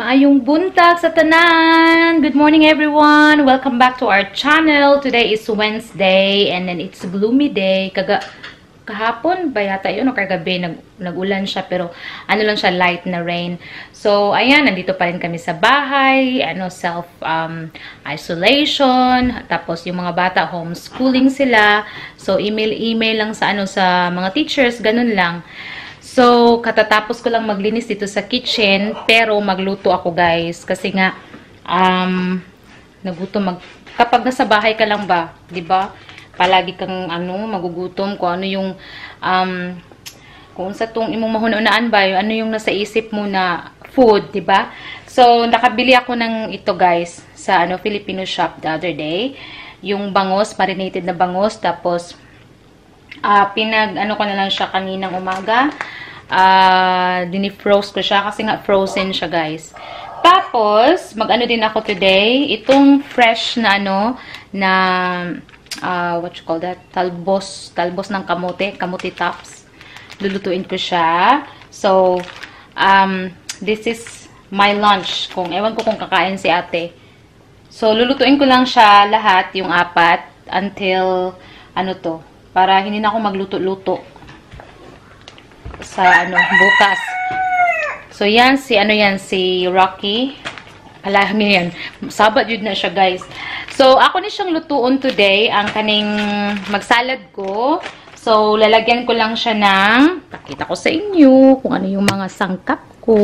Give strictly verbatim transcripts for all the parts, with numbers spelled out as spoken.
Maayong buntag sa tanan! Good morning everyone! Welcome back to our channel. Today is Wednesday and then it's a gloomy day. Kaga kahapon ba yata yun o kagabi nag nagulan siya pero ano lang siya, light na rain. So ayan, nandito pa rin kami sa bahay, ano self um, isolation, tapos yung mga bata homeschooling sila. So email-email lang sa ano sa mga teachers, ganun lang. So, katatapos ko lang maglinis dito sa kitchen, pero magluto ako guys. Kasi nga, um, nagutom mag... Kapag nasa bahay ka lang ba, di ba? Palagi kang, ano, magugutom kung ano yung, um, kung sa tong imong mahununaan ba, ano yung nasa isip mo na food, di ba? So, nakabili ako ng ito guys, sa, ano, Filipino shop the other day. Yung bangos, marinated na bangos, tapos, uh, pinag, ano ko na lang siya kaninang umaga. Uh, dinifroze ko siya kasi nga frozen siya guys. Tapos mag-ano din ako today, itong fresh na ano na uh, what you call that, talbos talbos ng kamote, kamote tops. Lulutuin ko siya. So um, this is my lunch, kung ewan ko kung kakain si ate. So lulutuin ko lang siya lahat, yung apat, until ano to, para hindi na ako magluto-luto sa ano bukas. So yan si ano yan si Rocky. Alami yan. Sabat yun na siya guys. So ako ni siyang lutuon today ang kaning magsalad ko. So lalagyan ko lang siya ng, pakita ko sa inyo kung ano yung mga sangkap ko.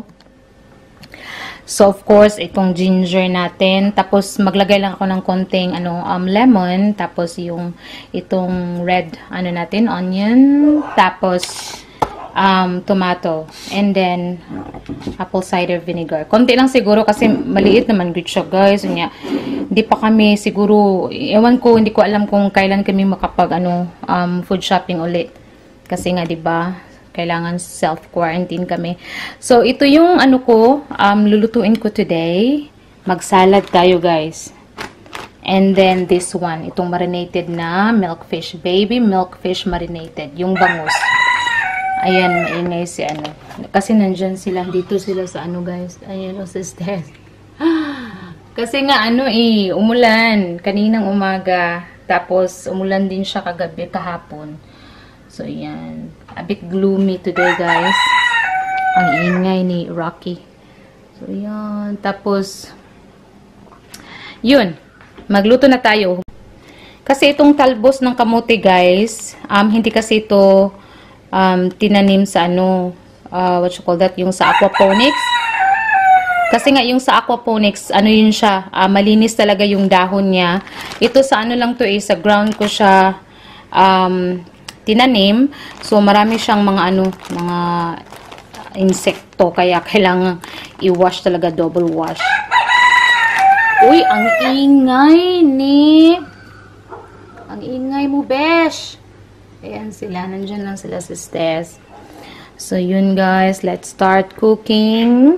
So of course itong ginger natin, tapos maglagay lang ako ng konting ano um lemon, tapos yung itong red ano natin onion, tapos um, tomato, and then apple cider vinegar. Konti lang siguro kasi maliit naman good siya guys. Hindi pa kami siguro, ewan ko, hindi ko alam kung kailan kami makapag ano, um, food shopping ulit. Kasi nga 'di ba, kailangan self-quarantine kami. So ito yung ano ko, um, lulutuin ko today. Magsalad tayo guys. And then this one, itong marinated na milkfish, baby milkfish marinated, yung bangus. Ayan, maingay si ano. Kasi nandyan sila, dito sila sa ano guys. Ayan o, sa stairs. Kasi nga ano eh, umulan. Kaninang umaga. Tapos umulan din siya kagabi, kahapon. So ayan. A bit gloomy today guys. Ang ingay ni Rocky. So ayan. Tapos, yun. Magluto na tayo. Kasi itong talbos ng kamote guys, um, hindi kasi ito Um, tinanim sa ano, uh, what you call that, yung sa aquaponics. Kasi nga yung sa aquaponics, ano yun siya, uh, malinis talaga yung dahon niya. Ito sa ano lang to eh, sa ground ko siya um, tinanim. So marami siyang mga ano, mga insekto, kaya kailangan i-wash talaga, double wash. Uy, ang ingay ni, ang ingay mo besh. Ayan sila, nandyan lang sila sa stairs. So yun guys, let's start cooking.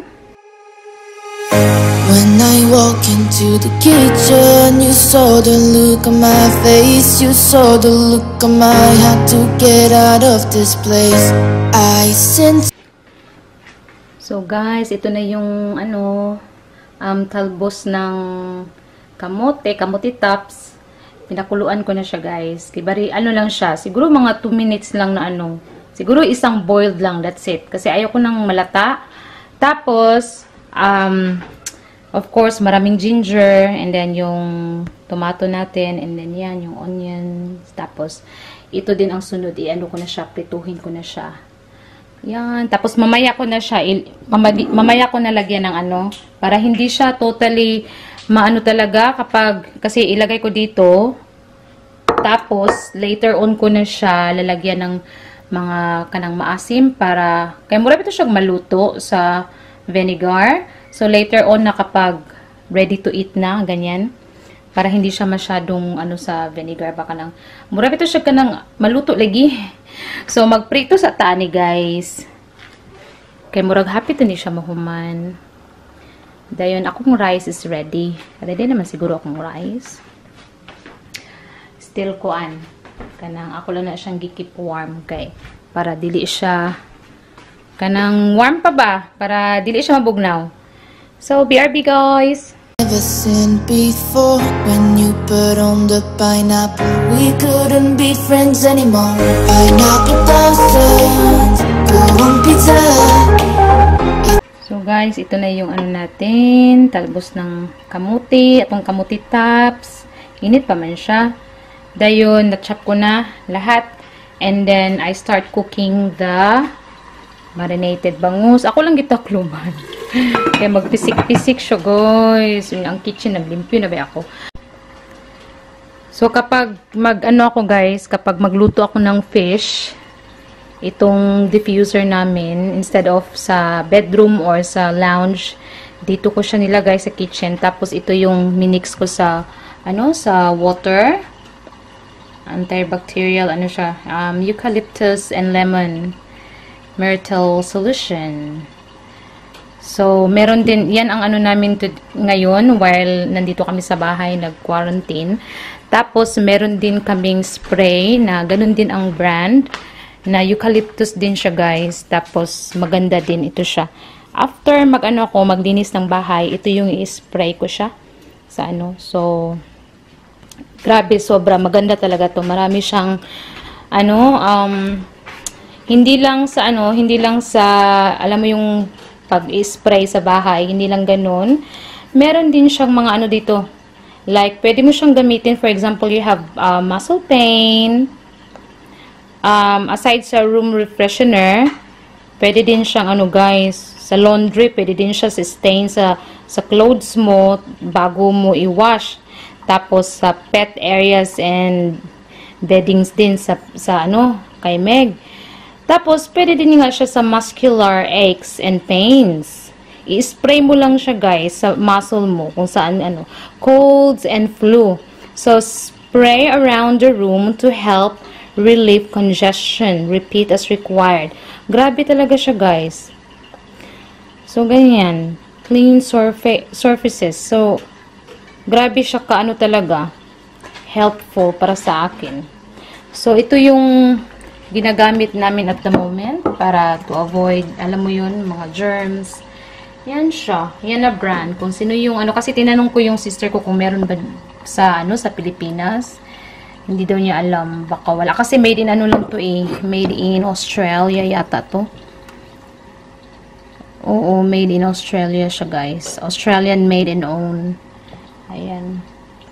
When I walk into the kitchen, you saw the look on my face, you saw the look on my heart to get out of this place. I sense. So guys, ito na yung ano, um, talbos ng kamote, kamote tops. Pinakuluan ko na siya guys. Kibari, ano lang siya. Siguro mga two minutes lang na ano. Siguro isang boiled lang. That's it. Kasi ayoko nang malata. Tapos, um, of course, maraming ginger. And then yung tomato natin. And then yan, yung onions. Tapos, ito din ang sunod. I-ano ko na siya. Prituhin ko na siya. Yan. Tapos, mamaya ko na siya. Mamaya ko na lagyan ng ano. Para hindi siya totally maano talaga kapag, kasi ilagay ko dito, tapos later on ko na siya lalagyan ng mga kanang maasim para, kaya mura ito siya maluto sa vinegar. So later on na kapag ready to eat na, ganyan, para hindi siya masyadong ano sa vinegar, baka nang, mura ito siya kanang maluto lagi. So magprito sa tani guys. Kaya murag happy to ni siya mahuman. Dayon, akong rice is ready. Ready naman siguro akong rice. Still kuan. Kanang ako lang na siyang gikip warm kay para dili siya kanang warm pa ba para dili siya mabugnaw. So, B R B guys! Never seen before when you put on the pineapple. We couldn't be friends anymore. Pineapple thousands, go on pizza. So guys, ito na yung ano natin, talbos ng kamuti, atong kamuti tops. Init pa man siya. Dayon, na-chop ko na lahat. And then, I start cooking the marinated bangus. Ako lang gito kluman. Kaya magpisik-pisik siya, guys. Ang kitchen, naglimpyo na ba ako? So, kapag mag-ano ako, guys, kapag magluto ako ng fish, itong diffuser namin, instead of sa bedroom or sa lounge, dito ko siya nilagay sa kitchen. Tapos, ito yung minix ko sa, ano, sa water. Antibacterial, ano siya, um, eucalyptus and lemon myrtle solution. So, meron din, yan ang ano namin to, ngayon, while nandito kami sa bahay, nag-quarantine. Tapos, meron din kaming spray na ganun din ang brand, na eucalyptus din siya, guys. Tapos, maganda din ito siya. After mag-ano ako, maglinis ng bahay, ito yung i-spray ko siya sa ano. So, grabe, sobra. Maganda talaga to. Marami siyang, ano, um, hindi lang sa, ano, hindi lang sa, alam mo yung pag-spray sa bahay, hindi lang ganun. Meron din siyang mga ano dito. Like, pwede mo siyang gamitin. For example, you have uh, muscle pain. Um, aside sa room refreshener, pwede din siyang ano guys, sa laundry, pwede din siya sa stain sa, sa clothes mo bago mo i-wash. Tapos sa pet areas and beddings din sa, sa ano, kay Meg. Tapos, pwede din nga siya sa muscular aches and pains. I-spray mo lang siya, guys, sa muscle mo, kung saan, ano, colds and flu. So, spray around the room to help relieve congestion. Repeat as required. Grabe talaga siya, guys. So, ganyan. Clean surfa surfaces. So, grabe siya kaano talaga. Helpful para sa akin. So, ito yung ginagamit namin at the moment para to avoid, alam mo yun, mga germs. Yan siya. Yan na brand. Kung sino yung, ano, kasi tinanong ko yung sister ko kung meron ba sa, ano, sa Pilipinas. Hindi daw niya alam. Baka wala. Kasi made in, ano lang to eh. Made in Australia yata to. Oo, made in Australia siya, guys. Australian made and own. Ayan.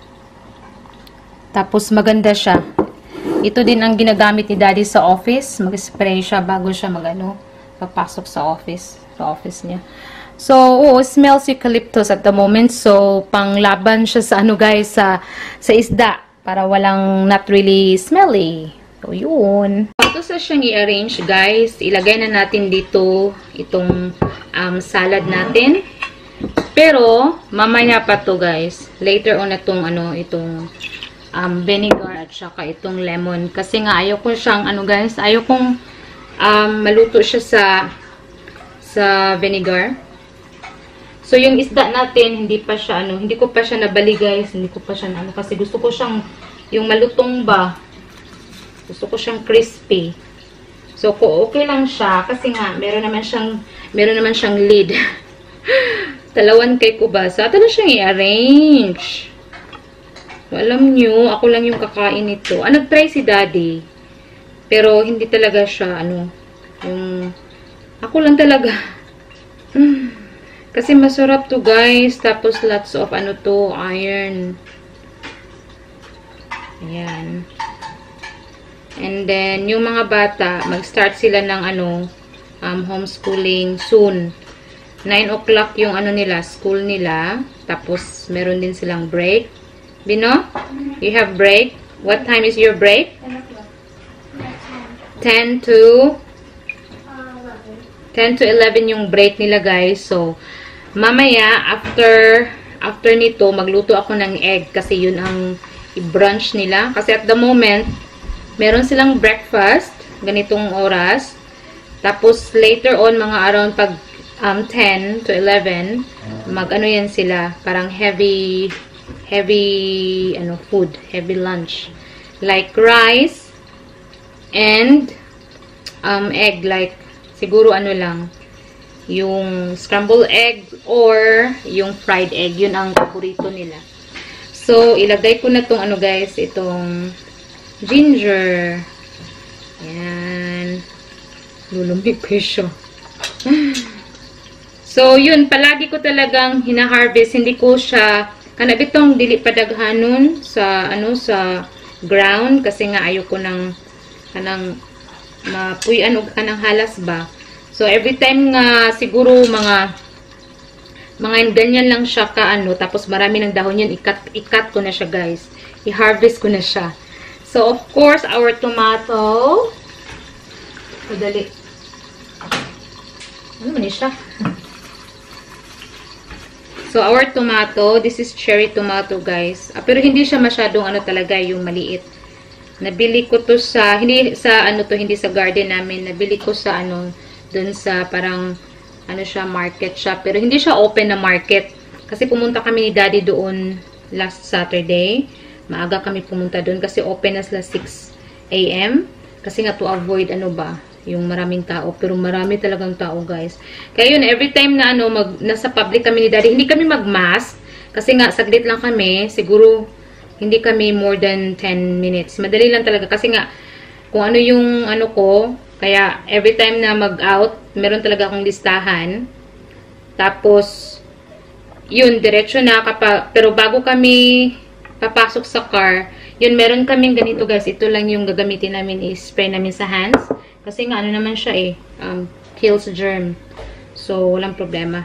Tapos, maganda siya. Ito din ang ginagamit ni Daddy sa office. Mag-spray siya bago siya mag-ano, papasok sa office. Sa office niya. So, oo, smells eucalyptus at the moment. So, panglaban siya sa ano guys, sa, sa isda. Para walang not really smelly. So, yun. Ito sa siyang i-arrange guys. Ilagay na natin dito itong um, salad natin. Pero, mamaya pa to guys. Later on itong ano, itong Um, vinegar at saka itong lemon. Kasi nga, ayaw ko siyang, ano guys, ayaw kong um, maluto siya sa sa vinegar. So, yung isda natin, hindi pa siya, ano, hindi ko pa siya nabali guys. Hindi ko pa siya, ano, kasi gusto ko siyang, yung malutong ba, gusto ko siyang crispy. So, ko okay lang siya, kasi nga, meron naman siyang, meron naman siyang lid. Talawan kay kubasa. Ito na siyang i-arrange. So, alam nyo, ako lang yung kakain nito. Ah, nag-try si Daddy. Pero, hindi talaga siya, ano, yung, ako lang talaga. Kasi masarap to, guys. Tapos, lots of, ano to, iron. Ayan. And then, yung mga bata, mag-start sila ng, ano, um, homeschooling soon. nine o'clock yung, ano nila, school nila. Tapos, meron din silang break. Bino, you have break. What time is your break? ten to ten to eleven yung break nila guys. So, mamaya after after nito magluto ako ng egg kasi yun ang i-brunch nila. Kasi at the moment, meron silang breakfast ganitong oras. Tapos later on mga around pag um, ten to eleven, mag-ano yan sila, parang heavy heavy ano food, heavy lunch like rice and um egg, like siguro ano lang yung scrambled egg or yung fried egg. Yun ang paborito nila. So, ilagay ko na tong ano guys, itong ginger. Ayan. Lulumig ko siya. So, yun. Palagi ko talagang hina-harvest. Hindi ko siya, kanabitong dili padaghanon sa, ano, sa ground. Kasi nga, ayoko ng, kanang, mapuyan o kanang halas ba. So, every time nga, siguro, mga, mga ganyan lang siya ka, ano, tapos marami ng dahon yan, ikat, ikat ko na siya, guys. I-harvest ko na siya. So, of course, our tomato. Madali. Ano man siya? So, our tomato, this is cherry tomato, guys. Ah, pero hindi siya masyadong ano talaga, yung maliit. Nabili ko to sa, hindi sa ano to, hindi sa garden namin. Nabili ko sa ano, dun sa parang, ano siya, market shop. Pero hindi siya open na market. Kasi pumunta kami ni Daddy doon last Saturday. Maaga kami pumunta doon kasi open na sila six A M Kasi nga to avoid, ano ba, yung maraming tao. Pero marami talagang tao, guys. Kaya yun, every time na ano, mag, nasa public kami ni Daddy, hindi kami mag-mask. Kasi nga, saglit lang kami. Siguro, hindi kami more than ten minutes. Madali lang talaga. Kasi nga, kung ano yung ano ko, kaya every time na mag-out, meron talaga akong listahan. Tapos, yun, diretso na. Kapag, pero bago kami papasok sa car, yun, meron kaming ganito, guys. Ito lang yung gagamitin namin, i-spray namin sa hands. Kasi nga, ano naman siya eh, um, kills germ. So, walang problema.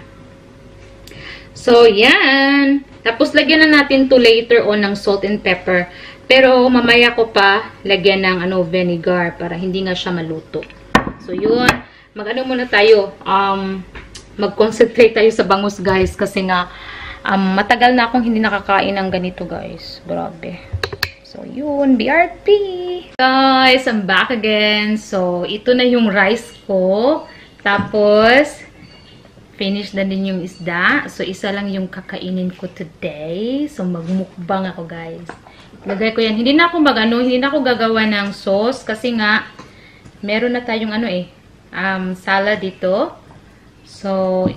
So, yan. Tapos, lagyan na natin to later on ng salt and pepper. Pero, mamaya ko pa lagyan ng ano, vinegar para hindi nga siya maluto. So, yun. Mag-ano muna tayo. Um, mag-concentrate tayo sa bangus, guys. Kasi nga, um, matagal na akong hindi nakakain ng ganito, guys. Grabe. So, yun. B R P. Guys, I'm back again. So, ito na yung rice ko. Tapos, finish na din yung isda. So, isa lang yung kakainin ko today. So, magmukbang ako, guys. Lagay ko yan. Hindi na ako mag-ano, hindi na ako gagawa ng sauce. Kasi nga, meron na tayong ano eh, um, salad dito. So,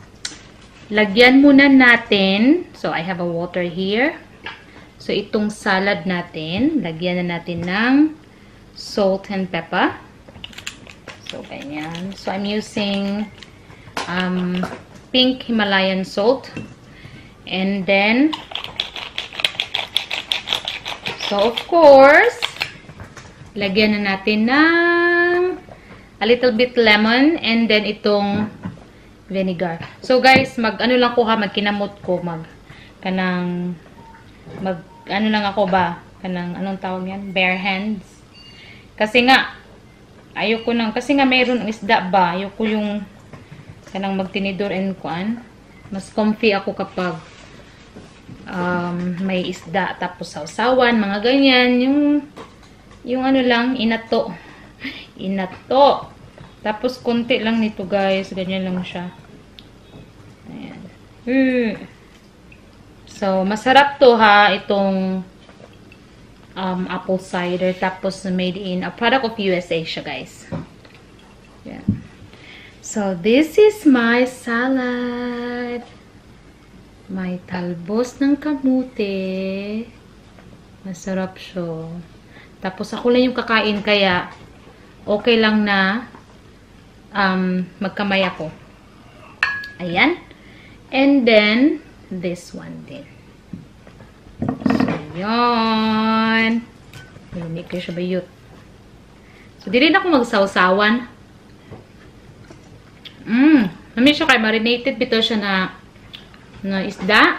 lagyan muna natin. So, I have a water here. So, itong salad natin, lagyan na natin ng salt and pepper. So, ganyan. So, I'm using um, pink Himalayan salt. And then, so, of course, lagyan na natin ng a little bit lemon and then itong vinegar. So, guys, mag-ano lang ko ha, magkinamot ko, mag, kanang, mag, ano lang ako ba, kanang, anong tawag yan? Bare hands. Kasi nga, ayoko nang, kasi nga mayroon ang isda ba, ayoko yung, kanang magtinidor and kuan. Mas comfy ako kapag, um, may isda, tapos sausawan, mga ganyan, yung, yung ano lang, inato. Inato. Tapos, konti lang nito, guys. Ganyan lang siya. Ayan. Hmm. So, masarap to ha, itong um, apple cider. Tapos, made in a product of U S A siya, guys. Yeah. So, this is my salad. May talbos ng kamote. Masarap siya. Tapos, ako lang yung kakain, kaya okay lang na um, magkamay ako. Ayan. And then, this one din. So, yun. Lumik ko siya bayot. So, di rin ako magsawsawan. Mmm. Namin siya kay marinated bito siya na na isda.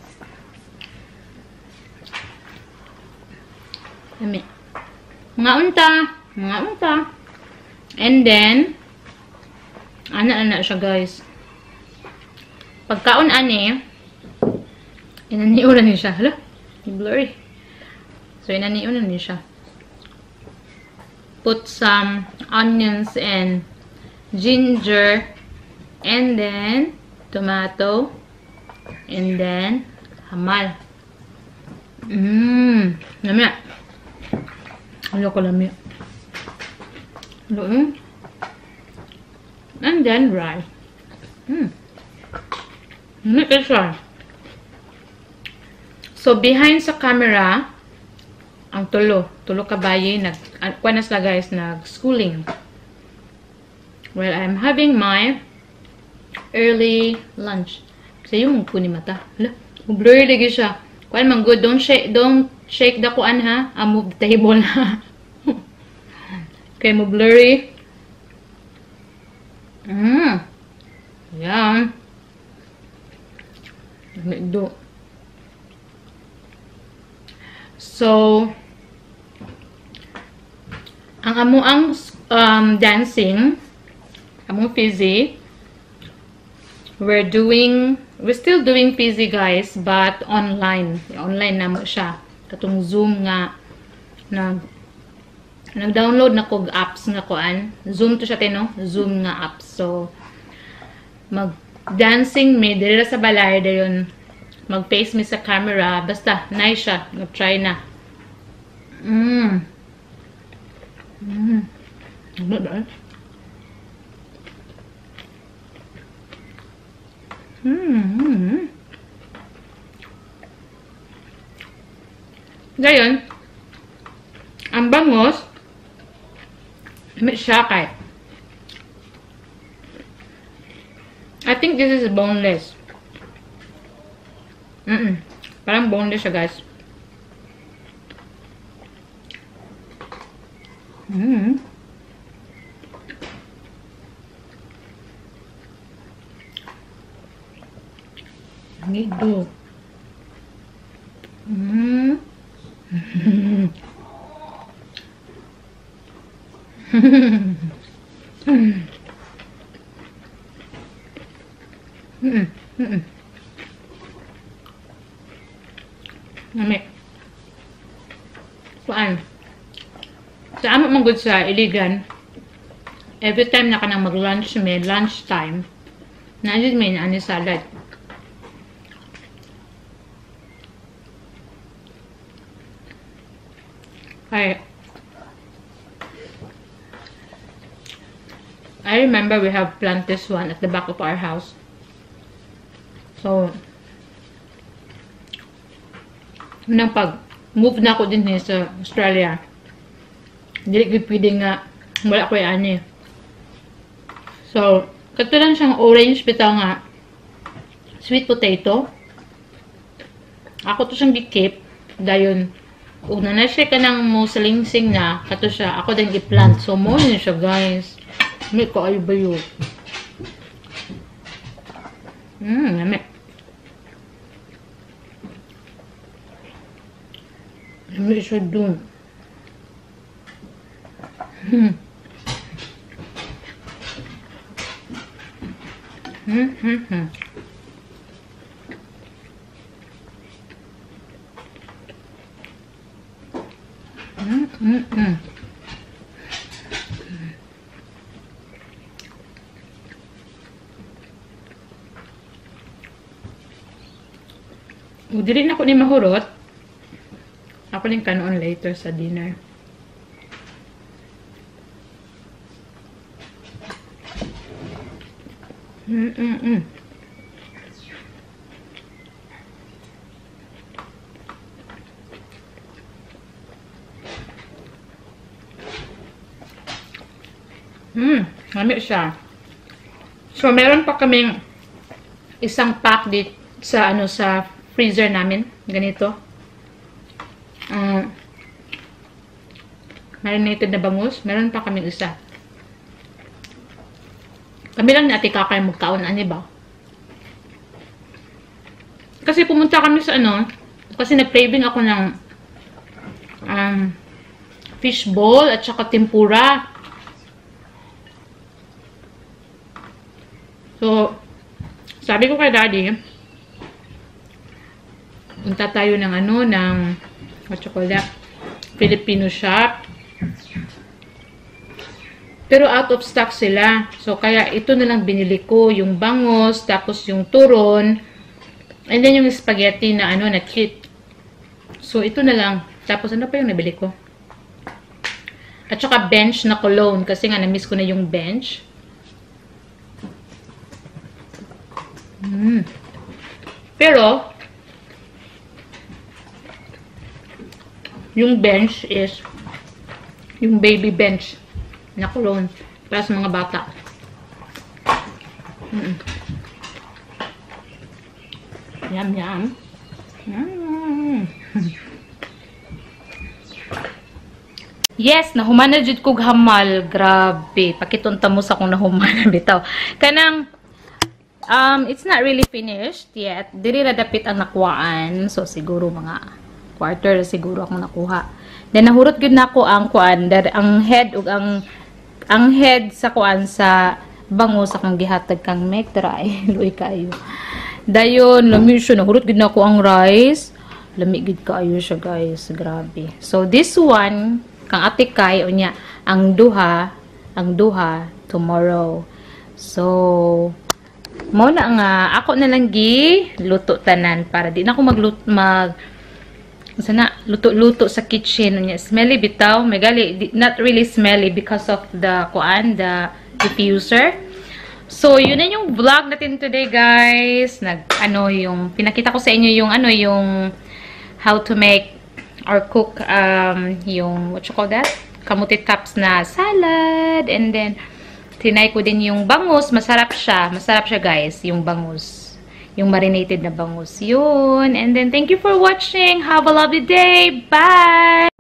Namin. Mga unta. Mga unta. And then, ana-ana siya, guys. Pagkaon ani, inaniunan niya siya. Hala, blurry. So, inaniunan niya siya. Put some onions and ginger, and then tomato, and then hamal. Mmm, lamya. Ano ko lamya. Ano, and then rice. Hmm. Hindi ka siya. So, behind sa camera, ang tulo. Tulo kabaye. Nag, uh, kuwanas na guys, nag-schooling. Well, I'm having my early lunch. Kasi yung mong kunin mata. Hala, blurry lagi siya. Kuan man good. Don't shake, don't shake the kuan ha. I move the table ha. Okay, mo blurry. Mmm. Yan. Do. So, ang amo ang um, dancing, among fizzy, we're doing, we're still doing fizzy guys, but online. Online na mo siya. Katong Zoom nga, nag, nag-download na kog apps nga koan. Zoom to siya tino, Zoom nga apps. So, mag-dancing me, diri sa balay, dayon, mag-face me sa camera, basta, nice siya, mag-try na. Mmm. Mmm. Ano ba? Mmm. Gayon, ang bangos, may siya kay. I think this is boneless. Mm-mm. Parang boneless siya, guys. Mm. Ngido. Mm. Mm. Mm. Mm. Nami. Kuan. Sa amo man gud sa Iligan. Every time na kanang mag-lunch may lunch time. Na jud may ani salad. I I remember we have planted this one at the back of our house. So, nang pag-move na ako din sa Australia, hindi ko pwede nga, wala ko yan eh. So, kato lang siyang orange, bitaw nga, sweet potato. Ako to siyang gikip, dayon, una na siya ka nang mo salingsing na, kato siya, ako din i-plant. So, mo yun siya guys. May ko ay ba yun? Mmm, nami. Nami siya dun. Hmm. Hmm, hmm, hmm. Hmm, hmm, hmm. Dili na ko ni mahurot. Ako ning kanon later sa dinner. Mm mm mm. Hmm, lamig siya. So meron pa kaming isang pack dit sa ano sa freezer namin, ganito. Um, marinated na bangus. Meron pa kaming isa. Kami lang ni Ate Kakay magkaon, ani ba? Kasi pumunta kami sa ano, kasi nag-craving ako ng um, fishball at saka tempura. So, sabi ko kay Daddy, punta tayo ng ano, ng what you call that, Filipino shop. Pero out of stock sila. So, kaya ito na lang binili ko. Yung bangos, tapos yung turon, and then yung spaghetti na ano, na kit. So, ito na lang. Tapos, ano pa yung nabili ko? At saka bench na cologne. Kasi nga, na-miss ko na yung bench. Mm. Pero, yung bench is yung baby bench na kulon para sa mga bata. Mm. Yum, yum. Mm. Yes, nahuman na jud kog hamal. Grabe. Pakitunta mo sa kung nahuman na bitaw. Kanang, um, it's not really finished yet. Diri ra dapit ang nakuhaan. So, siguro mga quarter siguro akong nakuha. Then, nahurot gud nako ang kuan. Ang head, ug ang, ang head sa kuan sa bangus akong gihatag kang make try. Luy kayo. Dayon, lami siya. Nahurot gud nako ang rice. Lami gud kayo siya, guys. Grabe. So, this one, kang ate kay unya ang duha ang duha tomorrow. So mo na nga ako na lang gi luto tanan para di na ako magluto mag sana luto-luto sa kitchen unya smelly bitaw may gali not really smelly because of the kuan the diffuser. So yun na yung vlog natin today, guys. Nag ano yung pinakita ko sa inyo yung ano yung how to make or cook um, yung, what you call that? Kamuti tops na salad. And then, tinay ko din yung bangus. Masarap siya. Masarap siya, guys. Yung bangus. Yung marinated na bangus. Yun. And then, thank you for watching. Have a lovely day. Bye!